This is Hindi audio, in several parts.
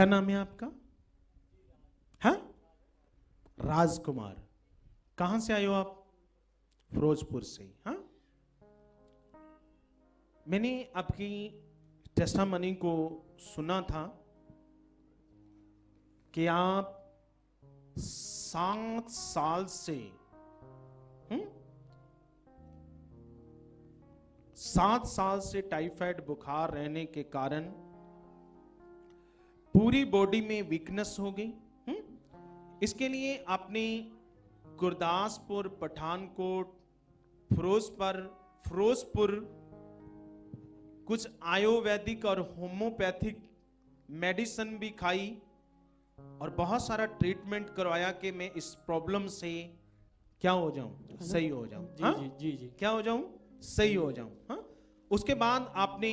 क्या नाम है आपका? हाँ, राजकुमार। कहां से आए हो आप? फिरोजपुर से। हाँ, मैंने आपकी टेस्टामनी को सुना था कि आप 7 साल से 7 साल से टाइफाइड बुखार रहने के कारण पूरी बॉडी में वीकनेस हो गई। इसके लिए आपने गुरदासपुर, पठानकोट, फिरोजपुर कुछ आयुर्वेदिक और होम्योपैथिक मेडिसिन भी खाई और बहुत सारा ट्रीटमेंट करवाया कि मैं इस प्रॉब्लम से क्या हो जाऊं, सही हो जाऊं। जी, हाँ? जी, जी। क्या हो जाऊं, सही हो जाऊं। हाँ? उसके बाद आपने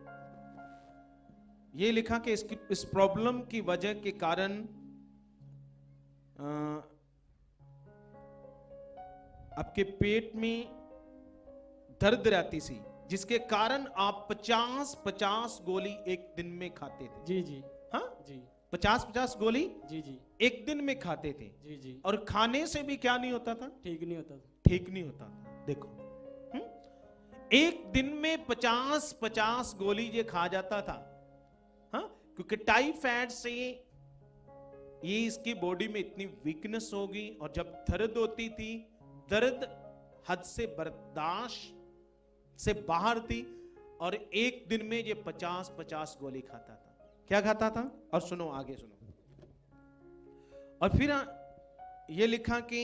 ये लिखा कि इस प्रॉब्लम की वजह के कारण आपके पेट में दर्द रहती थी, जिसके कारण आप 50-50 गोली एक दिन में खाते थे। जी, जी। हाँ जी, 50-50 गोली जी, जी, एक दिन में खाते थे। जी, जी। और खाने से भी क्या नहीं होता था? ठीक नहीं होता था। ठीक नहीं होता था। देखो, एक दिन में 50-50 गोली ये खा जाता था। हाँ, क्योंकि टाइफाइड से ये इसकी बॉडी में इतनी वीकनेस होगी और जब दर्द होती थी, दर्द हद से बर्दाश्त से बाहर थी और एक दिन में ये 50-50 गोली खाता था। क्या खाता था? और सुनो, आगे सुनो। और फिर ये लिखा कि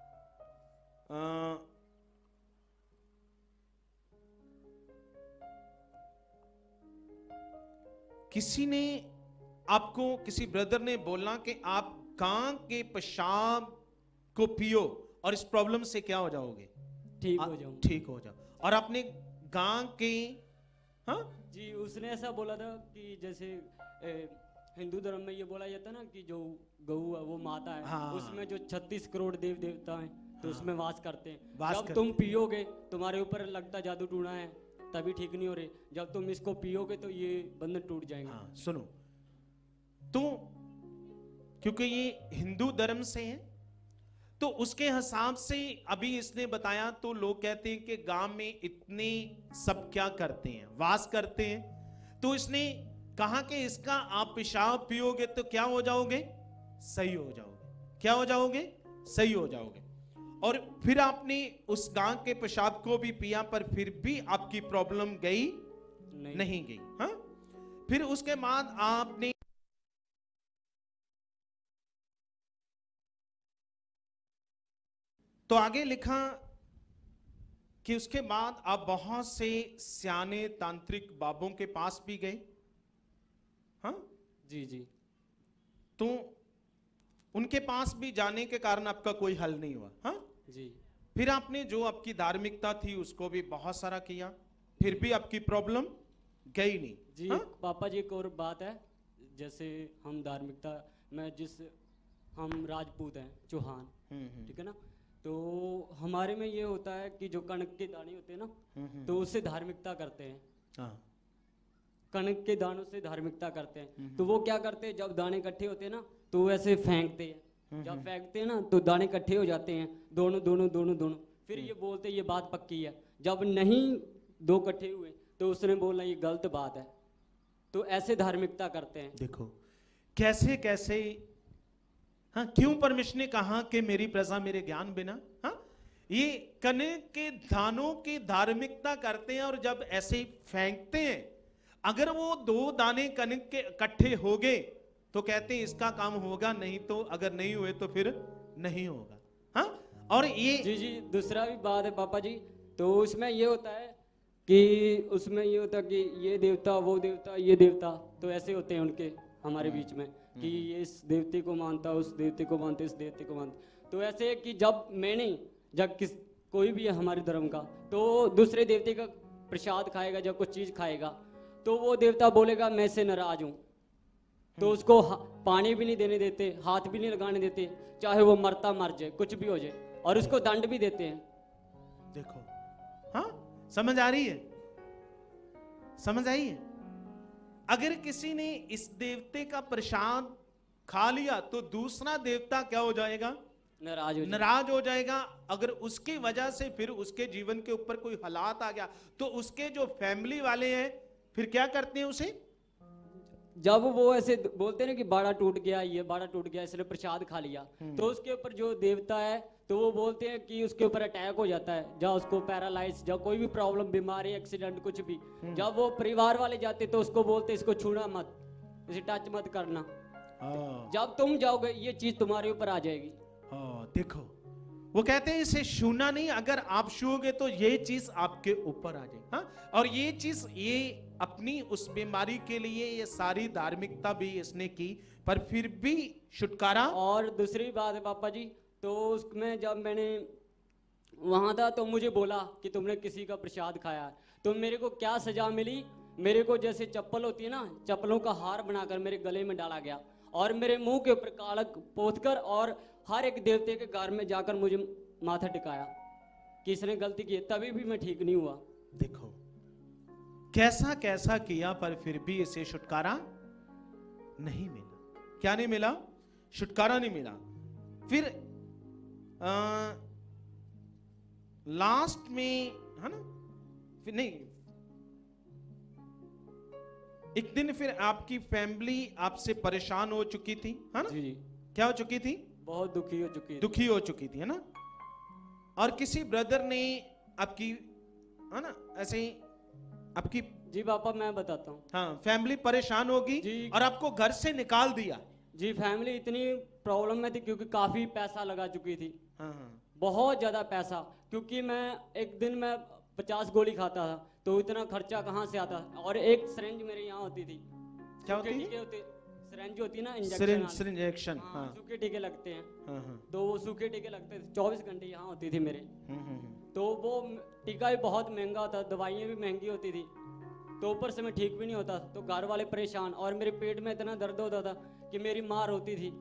किसी ने आपको, किसी ब्रदर ने बोला कि आप गां के पेशाब को पियो और इस प्रॉब्लम से क्या हो जाओगे? ठीक हो जाऊं। ठीक हो जाओ। और आपने गां के, हाँ जी, उसने ऐसा बोला था कि जैसे हिंदू धर्म में ये बोला जाता है ना कि जो गऊ है वो माता है। हाँ। उसमें जो 36 करोड़ देव देवता हैं तो हाँ। उसमें वास करते हैं। वास जब करते तुम पियोगे, तुम्हारे ऊपर लगता जादू टूना है, तभी ठीक नहीं हो रहे। जब तुम इसको पियोगे तो ये बंधन टूट जाएंगे। हाँ, सुनो तो, क्योंकि ये हिंदू धर्म से है तो उसके हिसाब से अभी इसने बताया, तो लोग कहते हैं कि गांव में इतने सब क्या करते हैं, वास करते हैं। तो इसने कहा कि इसका आप पेशाब पियोगे तो क्या हो जाओगे? सही हो जाओगे। क्या हो जाओगे? सही हो जाओगे। और फिर आपने उस गां के पेशाब को भी पिया, पर फिर भी आपकी प्रॉब्लम गई नहीं गई। हाँ, फिर उसके बाद आपने तो आगे लिखा कि उसके बाद आप बहुत से सियाने तांत्रिक बाबों के पास भी गए। हाँ जी, जी। तो उनके पास भी जाने के कारण आपका कोई हल नहीं हुआ। हाँ जी, फिर आपने जो आपकी धार्मिकता थी उसको भी बहुत सारा किया, फिर भी आपकी प्रॉब्लम गई नहीं। जी। हाँ? पापा जी, एक और बात है, जैसे हम धार्मिकता में हम राजपूत हैं, चौहान, ठीक है ना, तो हमारे में ये होता है कि जो कणक के दाने होते हैं ना, तो उससे धार्मिकता करते हैं। हाँ। कणक के दानों से धार्मिकता करते हैं। तो वो क्या करते हैं, जब दाने इकट्ठे होते हैं ना तो वैसे फेंकते हैं। जब फेंकते हैं ना तो दाने इकट्ठे हो जाते हैं, दोनों दोनों दोनों दोनों। फिर ये बोलते हैं ये बात पक्की है। जब नहीं दो इकट्ठे हुए तो उसने बोलना ये गलत बात है। तो ऐसे धार्मिकता करते हैं। देखो कैसे कैसे। हाँ, क्यों परमेश्वर ने कहा कि मेरी प्रजा मेरे ज्ञान बिना। हाँ, ये कणक के दानों की धार्मिकता करते हैं और जब ऐसे ही फेंकते हैं, अगर वो 2 दाने कणक के इकट्ठे हो गए तो कहते हैं इसका काम होगा, नहीं तो अगर नहीं हुए तो फिर नहीं होगा। हाँ, और ये जी, जी। दूसरा भी बात है पापा जी, तो उसमें ये होता है कि ये देवता, वो देवता, ये देवता, तो ऐसे होते हैं उनके हमारे बीच में कि ये इस देवते को मानता, उस देवते को मानते, इस देवते को मानते। तो ऐसे है कि जब कोई भी है हमारे धर्म का, तो दूसरे देवते का प्रसाद खाएगा, जब कुछ चीज़ खाएगा तो वो देवता बोलेगा मैं से नाराज हूँ, तो उसको पानी भी नहीं देने देते, हाथ भी नहीं लगाने देते, चाहे वो मरता मर जाए, कुछ भी हो जाए, और उसको दंड भी देते हैं। देखो, हाँ समझ आ रही है? समझ आई है? अगर किसी ने इस देवते का प्रसाद खा लिया तो दूसरा देवता क्या हो जाएगा? नाराज हो जाएगा। अगर उसकी वजह से फिर उसके जीवन के ऊपर कोई हालात आ गया तो उसके जो फैमिली वाले हैं फिर क्या करते हैं उसे? जब वो ऐसे बोलते हैं ना कि बाड़ा टूट गया, ये बाड़ा टूट गया, इसने प्रसाद खा लिया, तो उसके ऊपर जो देवता है तो वो बोलते हैं कि उसके ऊपर अटैक हो जाता है, या उसको पैरालाइज, या कोई भी प्रॉब्लम, बीमारी, एक्सीडेंट, कुछ भी। जब वो परिवार वाले जाते तो उसको बोलते इसको छूना मत, इसे टच मत करना, जब तुम जाओगे ये चीज तुम्हारे ऊपर आ जाएगी। देखो वो कहते हैं इसे छूना नहीं, अगर आप छूओगे तो ये चीज आपके ऊपर आ जाएगी। हाँ, और ये चीज ये अपनी उस बीमारी के लिए ये सारी धार्मिकता भी इसने की, पर फिर भी छुटकारा। और दूसरी बात है पापा जी, तो उसमें जब मैंने वहां था तो मुझे बोला कि तुमने किसी का प्रसाद खाया, तो मेरे को क्या सजा मिली? मेरे को जैसे चप्पल होती है ना, चप्पलों का हार बनाकर मेरे गले में डाला गया और मेरे मुंह के ऊपर कालक पोतकर और हर एक देवते के घर में जाकर मुझे माथा टिकाया कि इसने गलती की, तभी भी मैं ठीक नहीं हुआ। देखो कैसा कैसा किया पर फिर भी इसे छुटकारा नहीं मिला। क्या नहीं मिला? छुटकारा नहीं मिला। फिर लास्ट में है ना, फिर नहीं, एक दिन फिर आपकी फैमिली आपसे परेशान हो चुकी थी, है ना? जी। क्या हो चुकी थी? बहुत दुखी हो चुकी थी। दुखी हो चुकी थी, है ना? और किसी ब्रदर ने आपकी, है ना, ऐसे ही आपकी, जी पापा मैं बताता हूँ। हाँ, फैमिली परेशान होगी और आपको घर से निकाल दिया। जी, फैमिली इतनी प्रॉब्लम में थी क्योंकि काफी पैसा लगा चुकी थी। हाँ। बहुत ज्यादा पैसा, क्योंकि मैं एक दिन में 50 गोली खाता था, तो इतना खर्चा कहाँ से आता? और एक सिरिंज मेरे यहाँ होती थी। क्या होती है? सिरिंज होती है ना, इंजेक्शन। हाँ। सूखे टीके लगते हैं। हाँ। तो वो सूखे टीके लगते थे, 24 घंटे यहाँ होती थी मेरे। तो वो टीका भी बहुत महंगा होता, दवाइयाँ भी महंगी होती थी, तो ऊपर से मैं ठीक भी नहीं होता, तो घर वाले परेशान, और मेरे पेट में इतना दर्द होता था कि मेरी माँ रोती थी,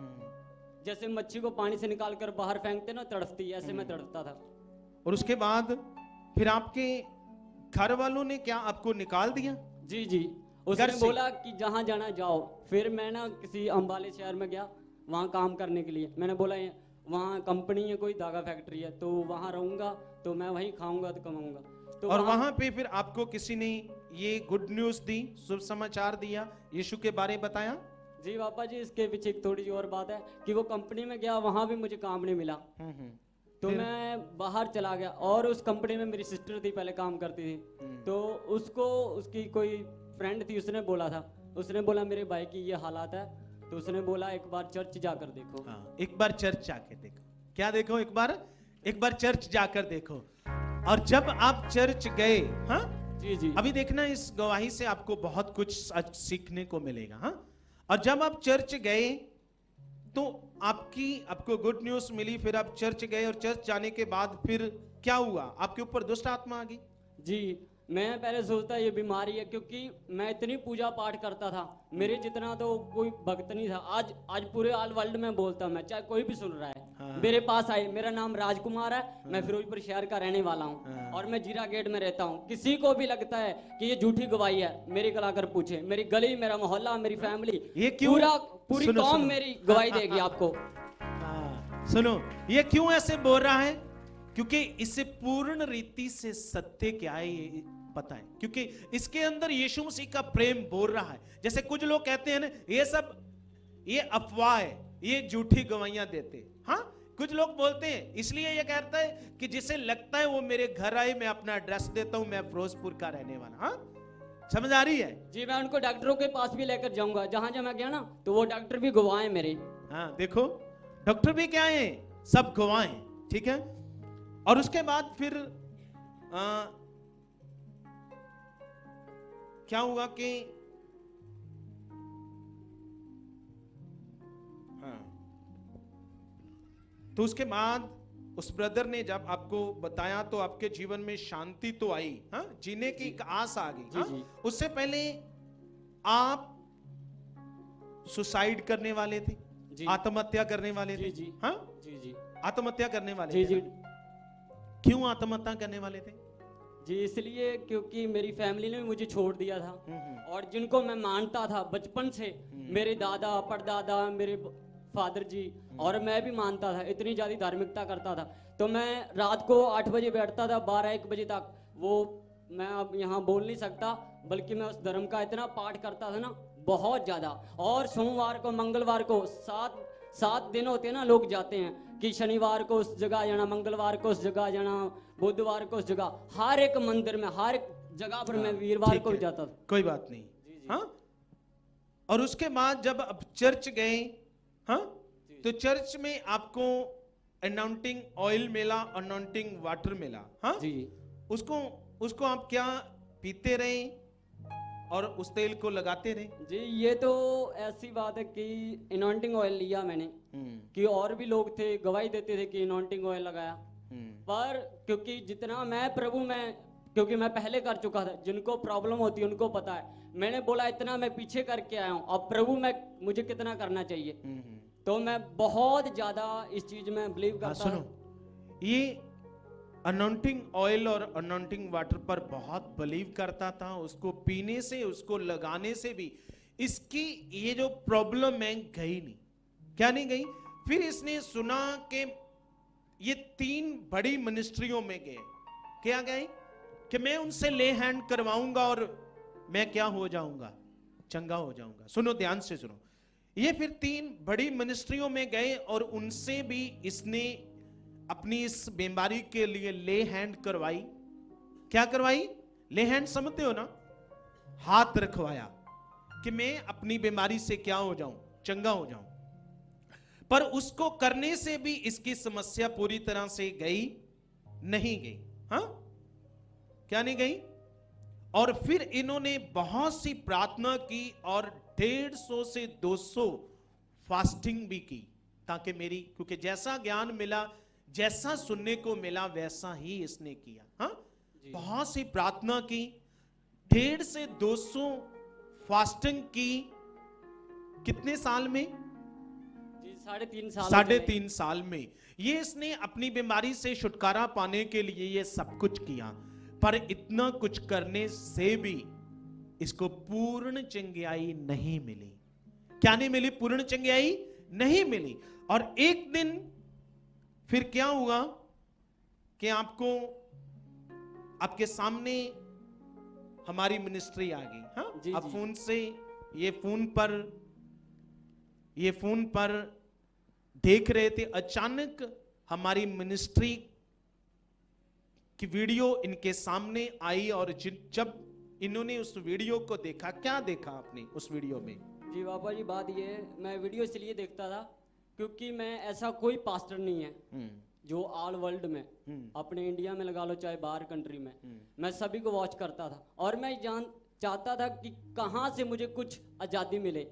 जैसे मच्छी को पानी से निकाल कर बाहर फेंकते ना, तड़पती, ऐसे मैं तड़पता था। और उसके बाद फिर आपके घर वालों ने क्या आपको निकाल दिया? जी, उसने बोला कि जहाँ जाना जाओ। फिर मैं ना किसी अम्बाले शहर में गया वहाँ काम करने के लिए। मैंने बोला वहाँ कंपनी है, कोई धागा फैक्ट्री है, तो वहाँ रहूंगा, तो मैं वहीं खाऊंगा तो कमाऊंगा। तो और वहाँ पे फिर आपको किसी ने ये गुड न्यूज दी, शुभ समाचार दिया, यीशु के बारे में बताया? जी पापा जी, इसके पीछे एक थोड़ी सी और बात है कि वो कंपनी में गया, वहाँ भी मुझे काम नहीं मिला। तो मैं बाहर चला गया, और उस कंपनी में मेरी सिस्टर थी, पहले काम करती थी, तो उसको उसकी कोई फ्रेंड थी, उसने बोला मेरे भाई की ये हालात है, तो उसने बोला एक बार चर्च जाकर देखो। एक बार चर्च जाकर देखो। क्या देखो? एक बार चर्च जाकर देखो। और जब आप चर्च गए, हाँ जी, अभी देखना, इस गवाही से आपको बहुत कुछ सीखने को मिलेगा। हाँ, और जब आप चर्च गए तो आपको गुड न्यूज मिली, फिर आप चर्च गए, और चर्च जाने के बाद फिर क्या हुआ? आपके ऊपर दुष्ट आत्मा आ गई? जी, मैं पहले सोचता ये बीमारी है, क्योंकि मैं इतनी पूजा पाठ करता था, मेरे जितना तो कोई भक्त नहीं था। आज पूरे ऑल वर्ल्ड में बोलता, मैं चाहे कोई भी सुन रहा है। हाँ। मेरे पास आए, मेरा नाम राजकुमार है। हाँ। मैं फिरोजपुर शहर का रहने वाला हूँ। हाँ। और मैं जीरा गेट में रहता हूँ। किसी को भी लगता है कि ये झूठी गवाही है, मेरे को लाकर पूछे, मेरी गली, मेरा मोहल्ला, मेरी फैमिली, ये क्यों, पूरी कौम मेरी गवाही देगी आपको। सुनो, ये क्यों ऐसे बोल रहा है? क्योंकि इसे पूर्ण रीति से सत्य क्या है ये पता है, क्योंकि इसके अंदर यीशु मसीह का प्रेम बोल रहा है। जैसे कुछ लोग कहते हैं ना, ये अफवाह है, ये झूठी गवाहियां देते। हाँ, कुछ लोग बोलते हैं, इसलिए ये कहता है कि जिसे लगता है वो मेरे घर आए, मैं अपना एड्रेस देता हूं, मैं फिरोजपुर का रहने वाला। हाँ, समझ आ रही है? जी, मैं उनको डॉक्टरों के पास भी लेकर जाऊंगा, जहां मैं गया ना, तो वो डॉक्टर भी गवाह है मेरे। हाँ, देखो, डॉक्टर भी क्या है? सब गवाह हैं, ठीक है। और उसके बाद फिर क्या हुआ कि हाँ, तो उसके बाद उस ब्रदर ने जब आपको बताया तो आपके जीवन में शांति तो आई, हाँ, जीने की एक आस आ गई। हाँ? उससे पहले आप सुसाइड करने वाले थे, आत्महत्या करने वाले थे। हाँ? आत्महत्या करने वाले थे। क्यों आत्महत्या करने वाले थे? जी इसलिए क्योंकि मेरी फैमिली ने भी मुझे छोड़ दिया था, और जिनको मैं मानता था बचपन से, मेरे दादा परदादा मेरे फादर जी, और मैं भी मानता था, इतनी ज़्यादा धार्मिकता करता था। तो मैं रात को 8 बजे बैठता था 12-1 बजे तक, वो मैं अब यहाँ बोल नहीं सकता, बल्कि मैं उस धर्म का इतना पाठ करता था ना, बहुत ज़्यादा। और सोमवार को मंगलवार को 7 दिन होते हैं ना, लोग जाते हैं कि शनिवार को उस जगह जाना, मंगलवार को उस जगह जाना, बुधवार को उस जगह, हर एक मंदिर में हर एक जगह पर मैं वीरवार को भी जाता था। कोई बात नहीं। हाँ, और उसके बाद जब अब चर्च गए, हाँ, तो चर्च में आपको अनॉइंटिंग ऑयल मिला, अनॉइंटिंग वाटर मिला, हाँ जी। उसको आप क्या पीते रहे और उस तेल को लगाते रहे? जी ये तो ऐसी बात है कि अनॉइंटिंग ऑयल लिया मैंने, कि और भी लोग थे गवाही देते थे कि अनॉइंटिंग ऑयल लगाया, पर क्योंकि जितना मैं प्रभु में, क्योंकि मैं पहले कर चुका था, जिनको प्रॉब्लम होती है उनको पता है, मैंने बोला इतना मैं पीछे करके आया हूँ, अब प्रभु में मुझे कितना करना चाहिए। तो मैं बहुत ज्यादा इस चीज में बिलीव करता हूँ। सुनो, ये अनॉइंटिंग ऑयल और अनॉइंटिंग वाटर पर बहुत बिलीव करता था, उसको पीने से, उसको लगाने से भी इसकी ये जो प्रॉब्लम है गई नहीं। क्या नहीं गई? फिर इसने सुना कि ये 3 बड़ी मिनिस्ट्रियों में गए, क्या गए कि मैं उनसे ले हैंड करवाऊंगा और मैं क्या हो जाऊंगा, चंगा हो जाऊंगा। सुनो, ध्यान से सुनो, ये फिर 3 बड़ी मिनिस्ट्रियों में गए और उनसे भी इसने अपनी इस बीमारी के लिए ले हैंड करवाई। क्या करवाई? ले हैंड समझते हो ना, हाथ रखवाया कि मैं अपनी बीमारी से क्या हो जाऊं, चंगा हो जाऊं। पर उसको करने से भी इसकी समस्या पूरी तरह से गई नहीं गई। हाँ, क्या नहीं गई? और फिर इन्होंने बहुत सी प्रार्थना की और 150 से 200 फास्टिंग भी की, ताकि मेरी, क्योंकि जैसा ज्ञान मिला, जैसा सुनने को मिला, वैसा ही इसने किया। हाँ, बहुत सी प्रार्थना की, 150 से 200 फास्टिंग की। कितने साल में? जी 3.5 साल। 3.5 साल में ये इसने अपनी बीमारी से छुटकारा पाने के लिए ये सब कुछ किया। पर इतना कुछ करने से भी इसको पूर्ण चंगाई नहीं मिली। क्या नहीं मिली? पूर्ण चंगाई नहीं मिली। और एक दिन फिर क्या हुआ कि आपको, आपके सामने हमारी मिनिस्ट्री आ गई। हाँ, जी, अब जी। फोन से, ये फोन पर देख रहे थे, अचानक हमारी मिनिस्ट्री की वीडियो इनके सामने आई। और जब इन्होंने उस वीडियो को देखा, क्या देखा आपने उस वीडियो में? जी बाबा जी, बात ये है, मैं वीडियो इसलिए देखता था क्योंकि मैं ऐसा कोई पास्टर नहीं है जो ऑल वर्ल्ड में, अपने इंडिया में लगा लो चाहे बाहर कंट्री में, मैं सभी को वॉच करता था। और मैं चाहता था कि कहाँ से मुझे कुछ आज़ादी मिले,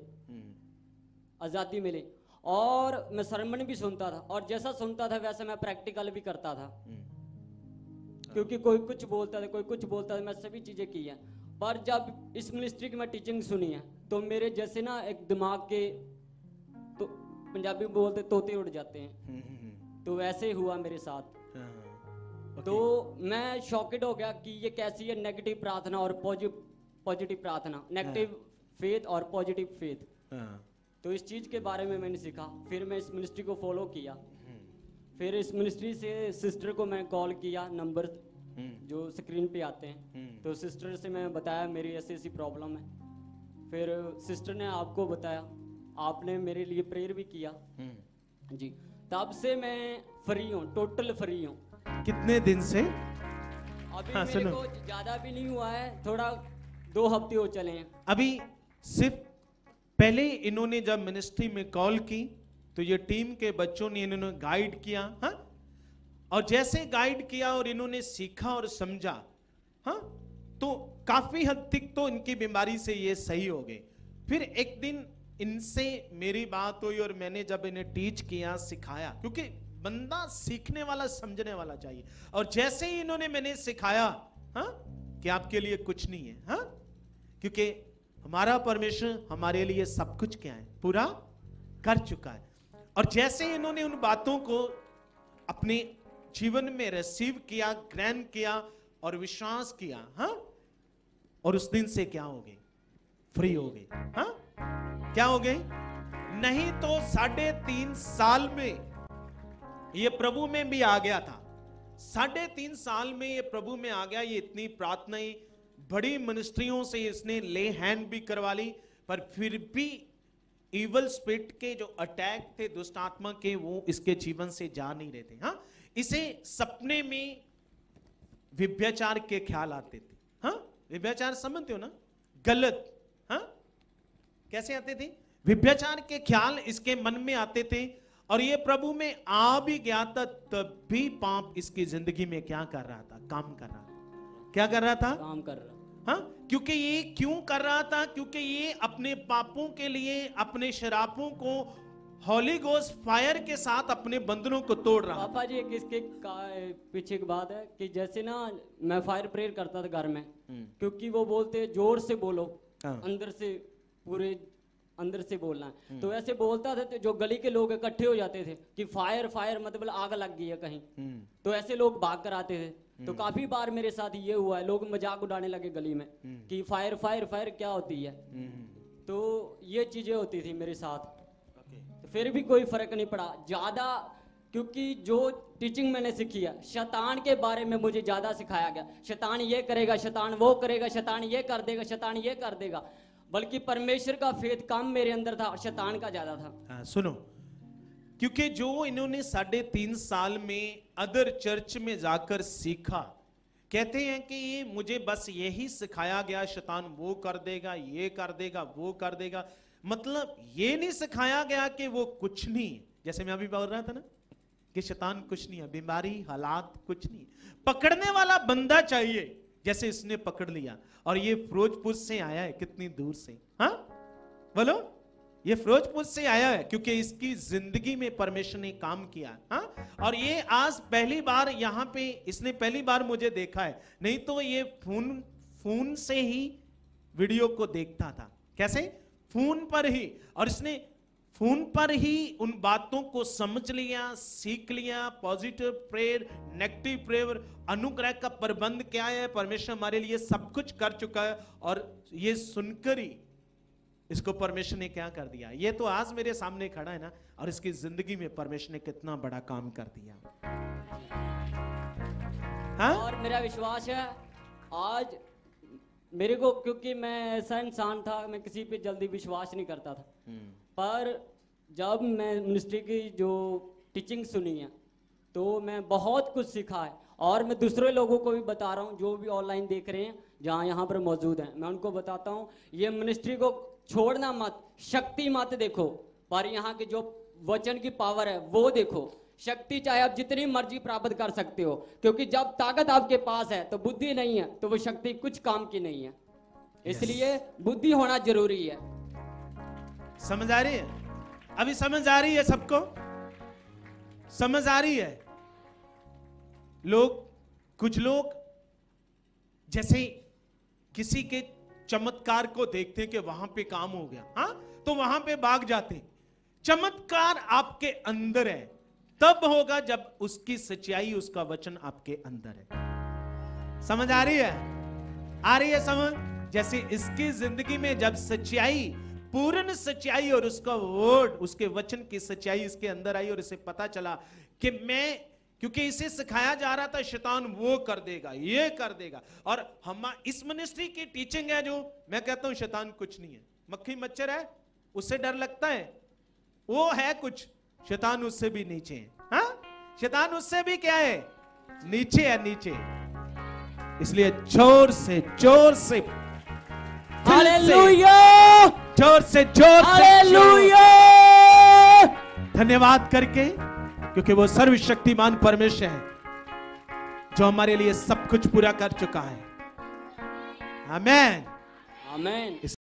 आज़ादी मिले। और मैं सरमन भी सुनता था, और जैसा सुनता था वैसा मैं प्रैक्टिकल भी करता था, क्योंकि कोई कुछ बोलता था, कोई कुछ बोलता था, मैं सभी चीज़ें की हैं। पर जब इस मिनिस्ट्री की मैं टीचिंग सुनी है, तो मेरे जैसे ना एक दिमाग के, तो पंजाबी में बोलते तोते उड़ जाते हैं, तो वैसे ही हुआ मेरे साथ। तो मैं शॉकेड हो गया कि ये कैसी है नेगेटिव प्रार्थना और पॉजिटिव प्रार्थना, नेगेटिव फेथ और पॉजिटिव फेथ। तो इस चीज़ के बारे में मैंने सीखा। फिर मैं इस मिनिस्ट्री को फॉलो किया। फिर इस मिनिस्ट्री से सिस्टर को मैं कॉल किया, नंबर जो स्क्रीन पे आते हैं, तो सिस्टर से मैं बताया मेरी ऐसी ऐसी प्रॉब्लम है। फिर सिस्टर ने आपको बताया, आपने मेरे लिए प्रेयर भी किया जी। तब से मैं फ्री हूँ, टोटल फ्री हूँ। कितने दिन से? अभी हाँ, मेरे को ज्यादा भी नहीं हुआ है, थोड़ा 2 हफ्ते हो चले हैं। अभी सिर्फ पहले इन्होंने जब मिनिस्ट्री में कॉल की तो ये टीम के बच्चों ने इन्होंने गाइड किया। हाँ, और जैसे गाइड किया और इन्होंने सीखा और समझा, हाँ, तो काफी हद तक तो इनकी बीमारी से ये सही हो गए। फिर एक दिन इनसे मेरी बात हुई और मैंने जब इन्हें टीच किया, सिखाया, क्योंकि बंदा सीखने वाला, समझने वाला चाहिए। और जैसे ही इन्होंने मैंने सिखाया, हाँ, कि आपके लिए कुछ नहीं है, हाँ, क्योंकि हमारा परमेश्वर हमारे लिए सब कुछ क्या है, पूरा कर चुका है। और जैसे इन्होंने उन बातों को अपने जीवन में रिसीव किया, ग्रहण किया, और विश्वास किया, हाँ, और उस दिन से क्या हो गए? फ्री हो गए, हाँ, क्या हो गए? नहीं तो 3.5 साल में ये प्रभु में भी आ गया था, 3.5 साल में ये प्रभु में आ गया। ये इतनी प्रार्थनाएं, बड़ी मिनिस्ट्रियों से इसने ले हैंड भी करवा ली, पर फिर भी इवल स्पिरिट के जो अटैक थे, दुष्ट आत्मा के, वो इसके जीवन से जा नहीं रहे थे। हाँ, इसे सपने में व्यभिचार के ख्याल आते थे। हाँ, व्यभिचार समझते हो ना, गलत। हाँ, कैसे आते थे? व्यभिचार के ख्याल इसके मन में आते थे, और ये प्रभु में आ भी गया था, तब भी पाप इसकी जिंदगी में क्या कर रहा था? काम कर रहा था। क्या कर रहा था? काम कर रहा। हाँ, क्योंकि ये क्यों कर रहा था? क्योंकि ये अपने पापों के लिए, अपने शरापों को हॉली गोस्ट फायर के साथ अपने बंधनों को तोड़ रहा। पापा जी, एक इसके पीछे की बात है कि जैसे ना मैं फायर प्रेयर करता था घर में, क्योंकि वो बोलते जोर से बोलो, अंदर से, पूरे अंदर से बोलना है। तो ऐसे बोलता था तो जो गली के लोग इकट्ठे हो जाते थे कि फायर फायर, मतलब आग लग गई है कहीं, तो ऐसे लोग भाग कर आते थे। तो काफी बार मेरे साथ ये हुआ है, लोग मजाक उड़ाने लगे गली में कि फायर फायर फायर क्या होती है। तो ये चीजें होती थी मेरे साथ, तो फिर भी कोई फर्क नहीं पड़ा ज्यादा, क्योंकि जो टीचिंग मैंने सीखी है, शैतान के बारे में मुझे ज्यादा सिखाया गया। शैतान ये करेगा, शैतान वो करेगा, शैतान ये कर देगा, शैतान ये कर देगा, बल्कि परमेश्वर का फेथ कम मेरे अंदर था और शैतान का ज्यादा था। सुनो, क्योंकि जो इन्होंने 3.5 साल में अदर चर्च में जाकर सीखा, कहते हैं कि ये मुझे बस यही सिखाया गया, शैतान वो कर देगा, ये कर देगा, वो कर देगा। मतलब ये नहीं सिखाया गया कि वो कुछ नहीं, जैसे मैं अभी बोल रहा था ना कि शैतान कुछ नहीं है, बीमारी, हालात कुछ नहीं, पकड़ने वाला बंदा चाहिए, जैसे इसने पकड़ लिया। और ये फिरोजपुर से आया है, कितनी दूर से, हाँ बोलो, ये फिरोजपुर से आया है, क्योंकि इसकी जिंदगी में परमेश्वर ने काम किया। हाँ, और ये आज पहली बार यहाँ पे, इसने पहली बार मुझे देखा है, नहीं तो ये फोन से ही वीडियो को देखता था। कैसे? फोन पर ही, और इसने फोन पर ही उन बातों को समझ लिया, सीख लिया। पॉजिटिव प्रेयर, नेगेटिव प्रेयर, अनुग्रह का प्रबंध क्या है, परमेश्वर हमारे लिए सब कुछ कर चुका है, और ये सुनकर ही इसको परमेश्वर ने क्या कर दिया। ये तो आज मेरे सामने खड़ा है ना, और इसकी जिंदगी में परमेश्वर ने कितना बड़ा काम कर दिया। हाँ? और मेरा विश्वास है आज मेरे को, क्योंकि मैं ऐसा इंसान था, मैं किसी पे जल्दी विश्वास नहीं करता था, पर जब मैं मिनिस्ट्री की जो टीचिंग सुनी है तो मैं बहुत कुछ सीखा है, और मैं दूसरे लोगों को भी बता रहा हूँ, जो भी ऑनलाइन देख रहे हैं, जहाँ यहाँ पर मौजूद हैं, मैं उनको बताता हूँ, ये मिनिस्ट्री को छोड़ना मत, शक्ति मत देखो, पर यहाँ की जो वचन की पावर है वो देखो। शक्ति चाहे आप जितनी मर्जी प्राप्त कर सकते हो, क्योंकि जब ताकत आपके पास है तो बुद्धि नहीं है, तो वो शक्ति कुछ काम की नहीं है, इसलिए बुद्धि होना जरूरी है। समझ आ रही है? अभी समझ आ रही है? सबको समझ आ रही है? कुछ लोग जैसे किसी के चमत्कार को देखते हैं कि वहां पे काम हो गया, हाँ, तो वहां पे भाग जाते हैं। चमत्कार आपके अंदर है, तब होगा जब उसकी सच्चाई, उसका वचन आपके अंदर है। समझ आ रही है? आ रही है समझ? जैसे इसकी जिंदगी में जब सच्चाई, पूर्ण सच्चाई, और उसका वर्ड, उसके वचन की सच्चाई इसके अंदर आई, और इसे पता चला कि मैं, क्योंकि इसे सिखाया जा रहा था शैतान वो कर देगा, ये कर देगा, और हम इस मिनिस्ट्री की टीचिंग है जो मैं कहता हूं शैतान कुछ नहीं है, मक्खी मच्छर है, उससे डर लगता है, वो है कुछ, शैतान उससे भी नीचे है। हाँ, शैतान उससे भी क्या है? नीचे है, नीचे। इसलिए जोर से हालेलुया, जोर से धन्यवाद करके, क्योंकि वो सर्वशक्तिमान परमेश्वर है जो हमारे लिए सब कुछ पूरा कर चुका है। आमेन, आमेन।